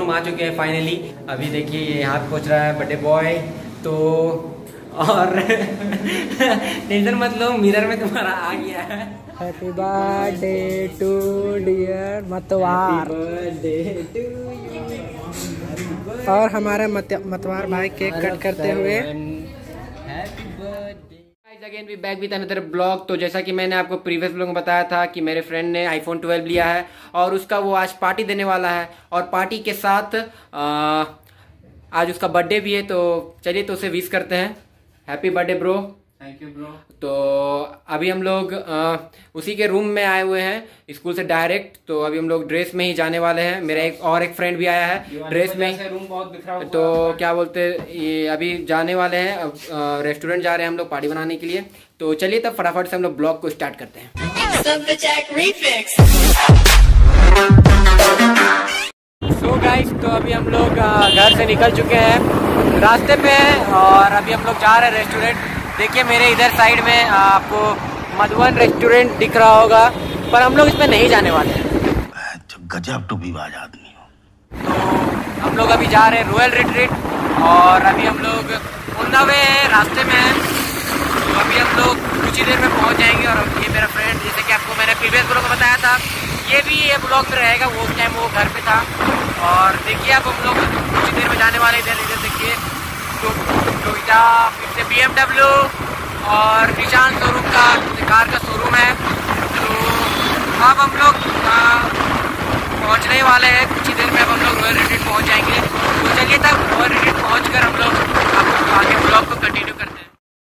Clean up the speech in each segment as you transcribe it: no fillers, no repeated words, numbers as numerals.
हम आ चुके हैं फाइनली। अभी देखिए ये यहाँ पे पहुँच रहा है बर्थडे बॉय। तो और टेंशन मत लो, मिरर में तुम्हारा आ गया है। Happy birthday to dear Matwar. और हमारे मतवार भाई केक कट करते हुए। Again we back with another blog. तो जैसा कि मैंने आपको प्रीवियस ब्लॉग में बताया था कि मेरे फ्रेंड ने आईफोन 12 लिया है और उसका वो आज पार्टी देने वाला है और पार्टी के साथ आज उसका बर्थडे भी है। तो चलिए तो उसे विश करते हैं। Happy birthday bro. Thank you bro. तो अभी हम लोग उसी के रूम में आए हुए हैं स्कूल से डायरेक्ट। तो अभी हम लोग ड्रेस में ही जाने वाले हैं। मेरा एक फ्रेंड भी आया है ड्रेस में। रूम बहुत बिखरा हुआ। तो क्या बोलते ये अभी जाने वाले हैं, अब रेस्टोरेंट जा रहे हैं हम लोग पार्टी बनाने के लिए। तो चलिए तब फटाफट से हम लोग ब्लॉग को स्टार्ट करते हैं। सो गाइस, तो अभी हम लोग घर से निकल चुके हैं, रास्ते पे हैं और अभी हम लोग जा रहे हैं रेस्टोरेंट। देखिए मेरे इधर साइड में आपको मधुवन रेस्टोरेंट दिख रहा होगा, पर हम लोग इसमें नहीं जाने वाले हैं। गजब टूबीबाज आदमी हो। तो हम लोग अभी जा रहे हैं रॉयल रिट्रीट और अभी हम लोग ऑन द वे रास्ते में हैं। तो अभी हम लोग कुछ ही देर में पहुंच जाएंगे। और ये मेरा फ्रेंड, जैसे कि आपको मैंने प्रीवियस ब्लॉग में बताया था, ये भी ये ब्लॉग में रहेगा। वो टाइम वो घर पे था। और देखिए अब हम लोग कुछ ही देर में जाने वाले। इधर देखिए टोयोटा, फिर से BMW और निशान शोरूम का कार का शोरूम है। तो अब हम लोग पहुंचने वाले हैं कुछ ही देर में। अब हम लोग रॉयल रिट्रीट पहुंच जाएंगे। तो चलिए तब रॉयल रिट्रीट पहुँच कर हम लोग आपको आगे ब्लॉग को कंटिन्यू करते हैं।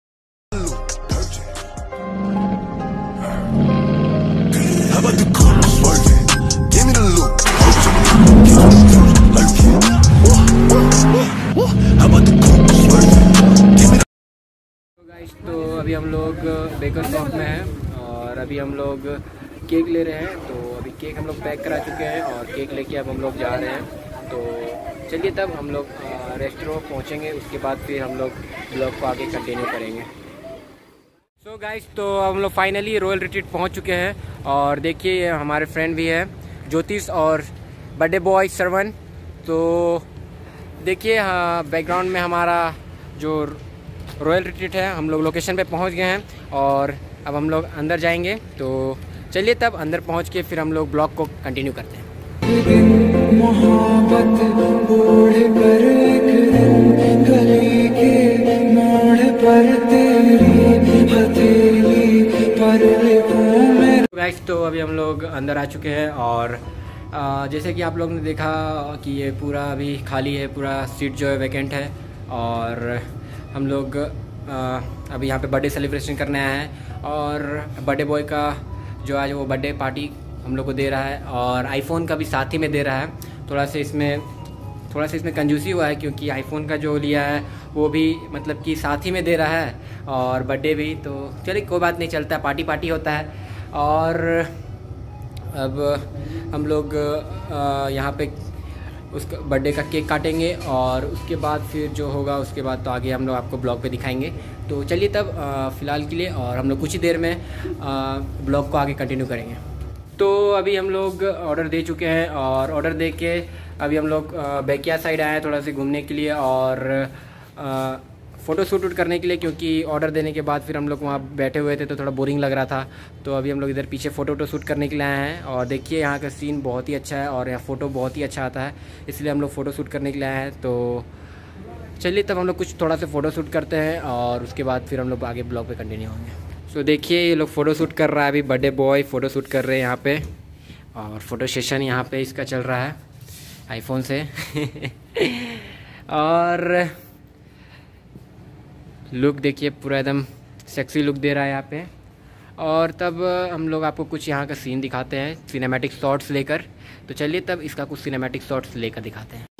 तो अभी हम लोग बेकर शॉप में हैं और अभी हम लोग केक ले रहे हैं। तो अभी केक हम लोग पैक करा चुके हैं और केक लेके अब हम लोग जा रहे हैं। तो चलिए तब हम लोग रेस्टोरेंट पहुंचेंगे, उसके बाद फिर हम लोग ब्लॉग को आगे कंटिन्यू करेंगे। सो गाइस, तो हम लोग फाइनली रॉयल रिट्रीट पहुंच चुके हैं और देखिए हमारे फ्रेंड भी है ज्योतिष और बर्थडे बॉय श्रवण। तो देखिए हाँ, बैकग्राउंड में हमारा जो रॉयल रिट्रीट है, हम लोग लोकेशन पे पहुंच गए हैं और अब हम लोग अंदर जाएंगे। तो चलिए तब अंदर पहुंच के फिर हम लोग ब्लॉग को कंटिन्यू करते हैं। गाइस, तो अभी हम लोग अंदर आ चुके हैं और जैसे कि आप लोग ने देखा कि ये पूरा अभी खाली है, पूरा सीट जो है वैकेंट है। और हम लोग अभी यहाँ पे बर्थडे सेलिब्रेशन करने आए हैं और बर्थडे बॉय का जो आज वो बर्थडे पार्टी हम लोग को दे रहा है और आईफोन का भी साथ ही में दे रहा है। थोड़ा सा इसमें कंजूसी हुआ है क्योंकि आईफोन का जो लिया है वो भी मतलब कि साथ ही में दे रहा है और बर्थडे भी। तो चलिए कोई बात नहीं, चलता है, पार्टी होता है। और अब हम लोग यहाँ पे उसका बर्थडे का केक काटेंगे और उसके बाद फिर जो होगा उसके बाद तो आगे हम लोग आपको ब्लॉग पे दिखाएंगे। तो चलिए तब फ़िलहाल के लिए और हम लोग कुछ ही देर में ब्लॉग को आगे कंटिन्यू करेंगे। तो अभी हम लोग ऑर्डर दे चुके हैं और ऑर्डर दे के अभी हम लोग बैकिया साइड आए हैं थोड़ा सा घूमने के लिए और फ़ोटो शूट करने के लिए, क्योंकि ऑर्डर देने के बाद फिर हम लोग वहाँ बैठे हुए थे तो थोड़ा बोरिंग लग रहा था। तो अभी हम लोग इधर पीछे फ़ोटो शूट करने के लिए आए हैं और देखिए यहाँ का सीन बहुत ही अच्छा है और यहाँ फ़ोटो बहुत ही अच्छा आता है, इसलिए हम लोग फ़ोटो शूट करने के लिए आए हैं। तो चलिए तब हम लोग कुछ थोड़ा सा फ़ोटो शूट करते हैं और उसके बाद फिर हम लोग आगे ब्लॉग पे कंटिन्यू होंगे। सो देखिए ये लोग फ़ोटो शूट कर रहा है, अभी बर्थडे बॉय फ़ोटो शूट कर रहे हैं यहाँ पे और फ़ोटो सेशन यहाँ पे इसका चल रहा है आईफोन से और लुक देखिए पूरा एकदम सेक्सी लुक दे रहा है यहाँ पे। और तब हम लोग आपको कुछ यहाँ का सीन दिखाते हैं सिनेमैटिक शॉट्स लेकर। तो चलिए तब इसका कुछ सिनेमैटिक शॉट्स लेकर दिखाते हैं।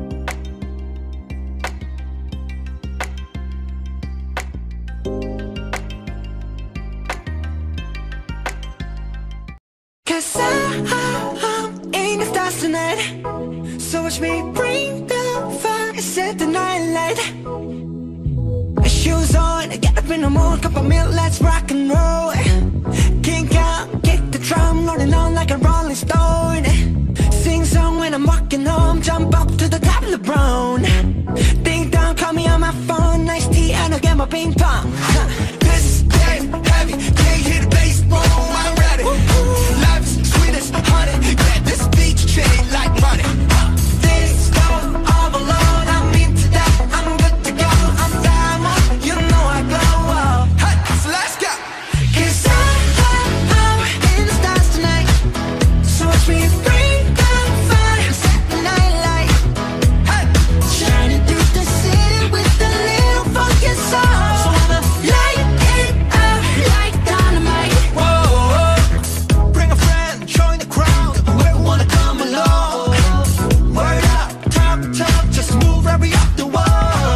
So watch me bring the fire, set the night light. Shoes on, get up in the morning, cup of milk, let's rock and roll. Kink out, kick the drum, rolling on like a rolling stone. Sing song when I'm walking home, jump up to the top of the brown. Ding dong, call me on my phone. Nice tea and I'll get my ping pong. This is heavy, can't hit the bass, boom, I'm ready. Life's sweet as honey, yeah, this beach treated like money. This love all alone, I'm into that, I'm good to go. I'm diamond, you know I glow. Hey, so let's go. 'Cause I'm in the stars tonight. So watch me bring the fire, set the night light. Hey, shining through the city with a little funky soul. So I'ma light it up like dynamite. Whoa, bring a friend, join the crowd. Whoever wanna come along. Word up, talk, just move every up the wall.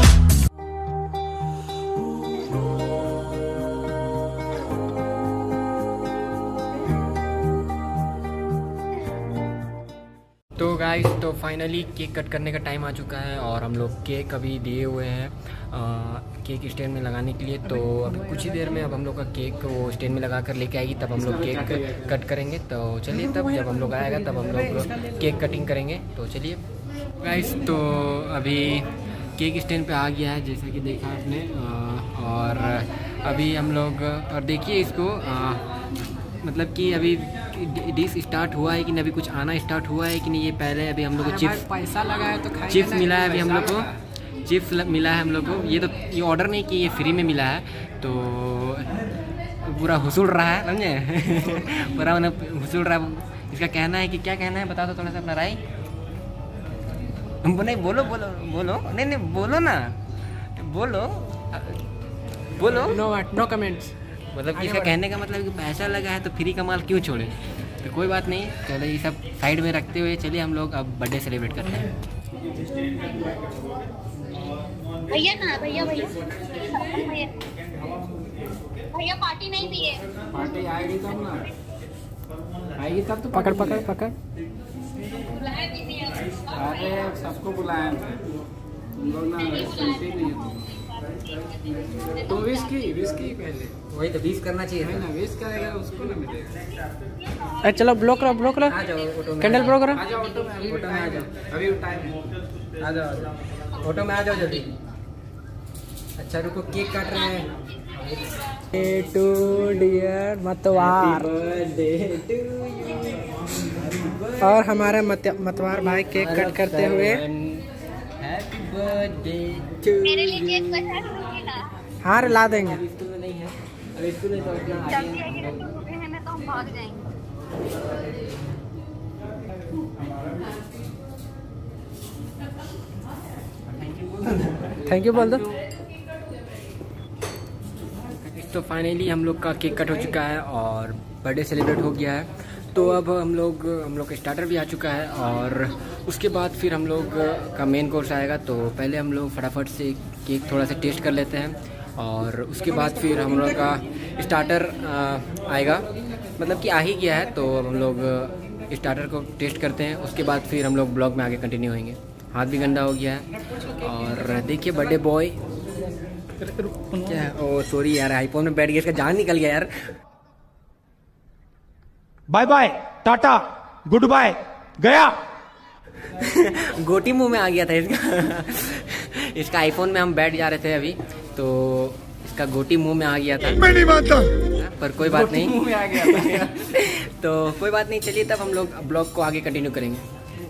तो guys, तो finally cake cut करने का time आ चुका है और हम लोग cake अभी दिए हुए हैं केक स्टैंड में लगाने के लिए। तो अभी कुछ ही देर में अब हम लोग का केक वो स्टैंड में लगा कर लेके आएगी, तब हम लोग केक कट करेंगे। तो चलिए, तब जब हम लोग आएगा तब हम लोग केक कटिंग करेंगे। तो चलिए गाइस, तो अभी केक स्टैंड पे आ गया है जैसे कि देखा आपने। और अभी हम लोग, और देखिए इसको, मतलब कि अभी डिश स्टार्ट हुआ है कि नहीं, अभी कुछ आना स्टार्ट हुआ है कि नहीं, ये पहले अभी हम लोग को चिप्स पैसा लगा है तो चिप्स मिला है। अभी हम लोग को चिप्स मिला है हम लोग को। ये ऑर्डर नहीं कि ये फ्री में मिला है। तो पूरा हुसूल रहा है, समझे पूरा उन्हें हुसूल रहा है। इसका कहना है कि, क्या कहना है बता दो थोड़ा सा अपना राय। नहीं, बोलो बोलो बोलो, नहीं बोलो ना, बोलो। No comments. मतलब इसका कहने का मतलब कि पैसा लगा है तो फ्री का माल क्यों छोड़े। तो कोई बात नहीं, चलो ये सब साइड में रखते हुए चलिए हम लोग अब बर्थडे सेलिब्रेट करते हैं। भैया ना, भैया पार्टी नहीं दी है। पार्टी आएगी तब ना, आएगी तब तो पकड़। अरे सबको बुलाया तुम लोग ना, सुनते नहीं तुम। विस्की पहले वही तो 20 करना चाहिए ना, 20 करेगा उसको ना मिलेगा। अरे चलो ब्लॉक करो, आ जाओ ऑटो में, कैंडल ब्लॉक करो। आ जाओ ऑटो में, ऑटो में आ जाओ, अभी टाइम है, आ जाओ ऑटो में, आ जाओ जल्दी। अच्छा रुको, केक काट रहे हैं। टू डियर मतवार, और हमारे मतवार भाई केक कट करते हुए। हैप्पी बर्थडे टू मेरे लिए केक बचा। हाँ ला देंगे। स्कूल में नहीं है, अभी स्कूल में तो इतना जल्दी आइए, तो सुबह है ना तो हम भाग जाएंगे। थैंक यू बोल दो। तो फाइनली हम लोग का केक कट हो चुका है और बर्थडे सेलिब्रेट हो गया है। तो अब हम लोग का स्टार्टर भी आ चुका है और उसके बाद फिर हम लोग का मेन कोर्स आएगा। तो पहले हम लोग फटाफट से केक थोड़ा सा टेस्ट कर लेते हैं और उसके बाद फिर हम लोग का स्टार्टर आएगा, मतलब कि आ ही गया है। तो अब हम लोग स्टार्टर को टेस्ट करते हैं, उसके बाद फिर हम लोग ब्लॉग में आगे कंटिन्यू होंगे। हाथ भी गंदा हो गया है और देखिए बर्थडे बॉय क्या है। ओ सॉरी यार, आईफोन में बैठ गया, इसका जान निकल गया यार। Bye bye, tata, good bye, गया। गोटी मुंह में आ गया था इसका। इसका आईफोन में हम बैठ जा रहे थे अभी, तो इसका गोटी मुंह में आ गया था। मैं नहीं मानता, पर कोई बात नहीं, मुंह में आ गया था। तो कोई बात नहीं, चलिए तब हम लोग ब्लॉग को आगे कंटिन्यू करेंगे।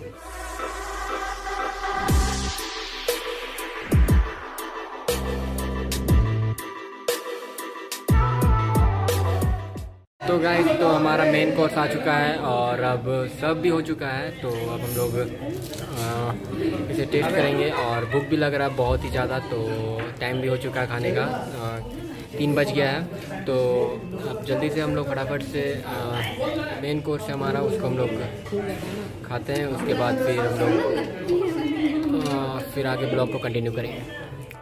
तो गाइस, तो हमारा मेन कोर्स आ चुका है और अब सब भी हो चुका है। तो अब हम लोग इसे टेस्ट करेंगे और भूख भी लग रहा है बहुत ही ज़्यादा। तो टाइम भी हो चुका है खाने का, 3 बज गया है। तो अब जल्दी से हम लोग फटाफट से मेन कोर्स है हमारा, उसको हम लोग खाते हैं। उसके बाद फिर हम लोग फिर आगे ब्लॉग को कंटिन्यू करेंगे।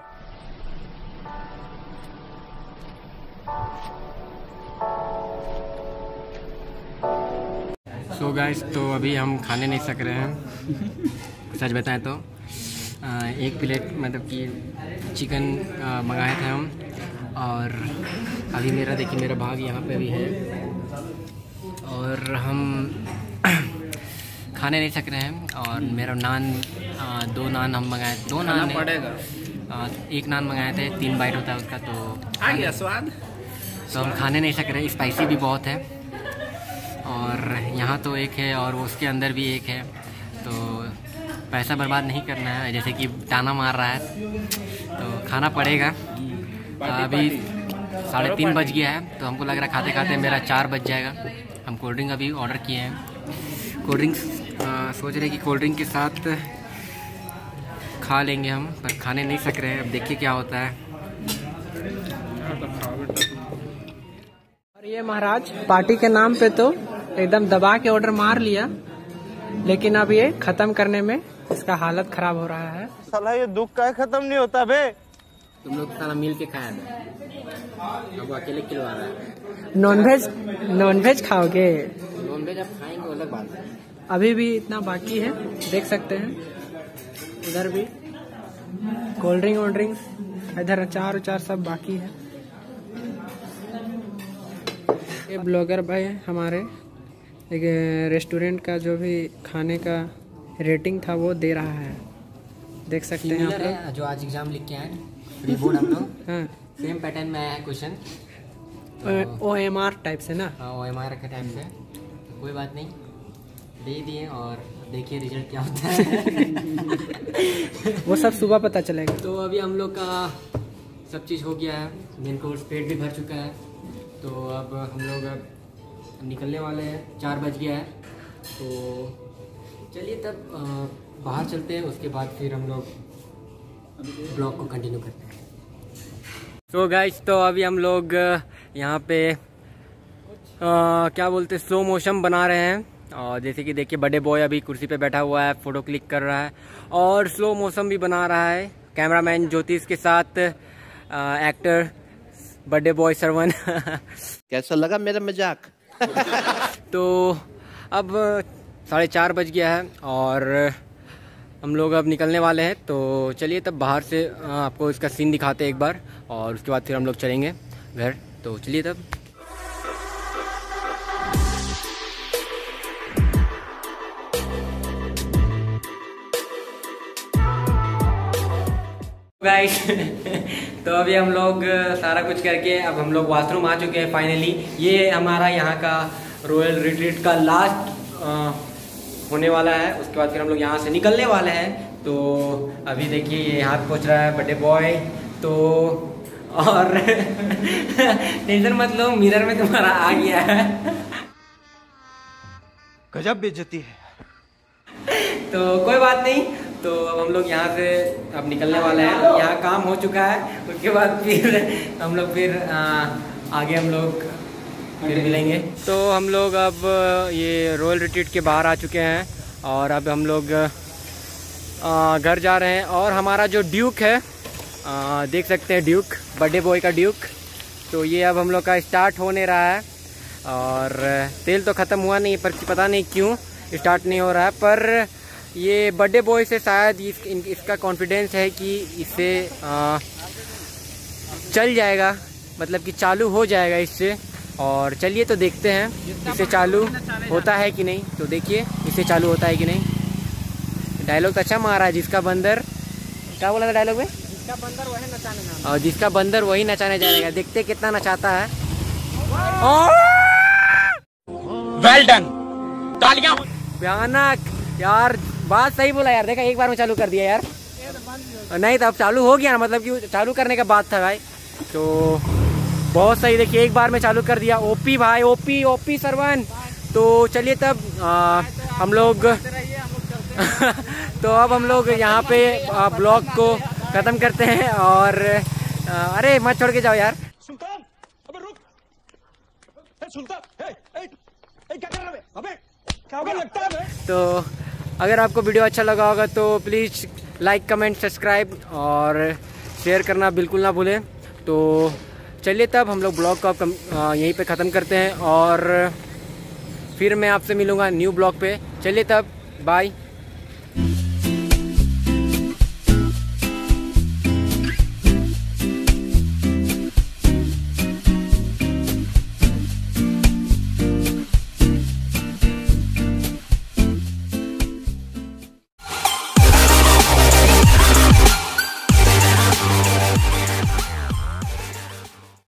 सो गाइस, तो अभी हम खाने नहीं सक रहे हैं। सच बताएं तो 1 प्लेट मतलब कि चिकन मंगाए थे हम, और अभी मेरा देखिए मेरा भाग यहाँ पे भी है और हम खाने नहीं सक रहे हैं और मेरा नान 2 नान हम मंगाए, 2 नान पड़ेगा। 1 नान मंगाए थे, 3 बाइट होता है उसका, तो आ गया स्वाद। तो हम खाने नहीं सक रहे, स्पाइसी भी बहुत है। और यहाँ तो एक है और उसके अंदर भी एक है, तो पैसा बर्बाद नहीं करना है, जैसे कि ताना मार रहा है तो खाना पड़ेगा। अभी 3:30 बज गया है, तो हमको लग रहा है खाते खाते मेरा 4 बज जाएगा। हम कोल्ड ड्रिंक अभी ऑर्डर किए हैं, कोल्ड ड्रिंक्स सोच रहे कि कोल्ड ड्रिंक के साथ खा लेंगे हम, पर खाने नहीं सक रहे हैं। अब देखिए क्या होता है। और ये महाराज पार्टी के नाम पे तो एकदम दबा के ऑर्डर मार लिया, लेकिन अब ये खत्म करने में इसका हालत खराब हो रहा है। साला ये दुख का खत्म नहीं होता बे। तुम लोग सारा मिल के खाया था, अब वो अकेले खिलवा रहा है। नॉनवेज खाओगे? नॉनवेज आप खाएंगे अलग बात है। अभी भी इतना बाकी है, देख सकते हैं। इधर भी कोल्ड ड्रिंक वोल्ड ड्रिंक्स, इधर अचार उचार सब बाकी है। ये ब्लॉगर भाई हमारे एक रेस्टोरेंट का जो भी खाने का रेटिंग था वो दे रहा है, देख सकते हैं आप लोग। जो आज एग्जाम लिख के आए रिपोर्ट हम लोग, हाँ, सेम पैटर्न में आया है क्वेश्चन, OMR टाइप से ना। हाँ OMR के टाइम से, तो कोई बात नहीं, दे दिए और देखिए रिजल्ट क्या होता है। वो सब सुबह पता चलेगा। तो अभी हम लोग का सब चीज़ हो गया है, मेन कोर्स पेट भी भर चुका है, तो अब हम लोग अब निकलने वाले हैं। 4 बज गया है, तो चलिए तब बाहर चलते हैं, उसके बाद फिर हम लोग ब्लॉग को कंटिन्यू करते हैं। तो गाइस, तो अभी हम लोग यहाँ पे क्या बोलते स्लो मोशन बना रहे हैं, और जैसे कि देखिए बड़े बॉय अभी कुर्सी पे बैठा हुआ है, फ़ोटो क्लिक कर रहा है और स्लो मोशन भी बना रहा है। कैमरामैन ज्योतिष के साथ एक्टर बड़े बॉय सरवन। कैसा लगा मेरा मजाक? तो अब 4:30 बज गया है और हम लोग अब निकलने वाले हैं, तो चलिए तब बाहर से आपको इसका सीन दिखाते हैं एक बार, और उसके बाद फिर हम लोग चलेंगे घर। तो चलिए तब। गाइस तो अभी हम लोग सारा कुछ करके अब हम लोग वॉशरूम आ चुके हैं फाइनली। ये हमारा यहाँ का रॉयल रिट्रीट का लास्ट होने वाला है, उसके बाद फिर हम लोग यहाँ से निकलने वाले हैं। तो अभी देखिए ये हाथ पहुँच रहा है बर्थडे बॉय, तो और टेंशन मत लो, मिरर में तुम्हारा आ गया है। गजब बेइज्जती है। तो कोई बात नहीं, तो अब हम लोग यहाँ से अब निकलने वाले हैं। यहाँ काम हो चुका है, उसके बाद फिर हम लोग फिर आगे हम लोग फिर मिलेंगे। तो हम लोग अब ये रॉयल रिट्रीट के बाहर आ चुके हैं और अब हम लोग घर जा रहे हैं। और हमारा जो ड्यूक है, देख सकते हैं ड्यूक, बर्थडे बॉय का ड्यूक, तो ये अब हम लोग का स्टार्ट होने रहा है। और तेल तो ख़त्म हुआ नहीं, पर पता नहीं क्यों स्टार्ट नहीं हो रहा है, पर ये बर्थडे बॉय से शायद इसका कॉन्फिडेंस है कि इससे चल जाएगा, मतलब कि चालू हो जाएगा इससे। और चलिए तो देखते हैं इससे चालू होता है कि नहीं। तो देखिए इससे चालू होता है कि नहीं। डायलॉग तो अच्छा मारा है, जिसका बंदर, क्या बोला था डायलॉग में? जिसका बंदर वही नचाने जाएगा। और जिसका बंदर वही नचाने जाएगा। देखते कितना नचाता है। वेल डन, तालियां। भयानक यार, बात सही बोला यार। देखा, एक बार में चालू कर दिया यार। नहीं तो अब चालू हो गया ना, मतलब कि चालू करने का बात था भाई। तो बहुत सही, देखिए एक बार में चालू कर दिया। ओपी भाई, ओपी सरवन। तो चलिए तब हम लोग तो अब हम लोग यहाँ पे ब्लॉग को ख़त्म करते हैं। और अरे मत छोड़ के जाओ यार। सुल्तान, अबे रुक। सुल्तान, क्या कर रहा है? अबे क्या लगता है? तो अगर आपको वीडियो अच्छा लगा होगा तो प्लीज़ लाइक, कमेंट, सब्सक्राइब और शेयर करना बिल्कुल ना भूलें। तो चलिए तब हम लोग ब्लॉग को यहीं पे ख़त्म करते हैं और फिर मैं आपसे मिलूँगा न्यू ब्लॉग पे। चलिए तब, बाय।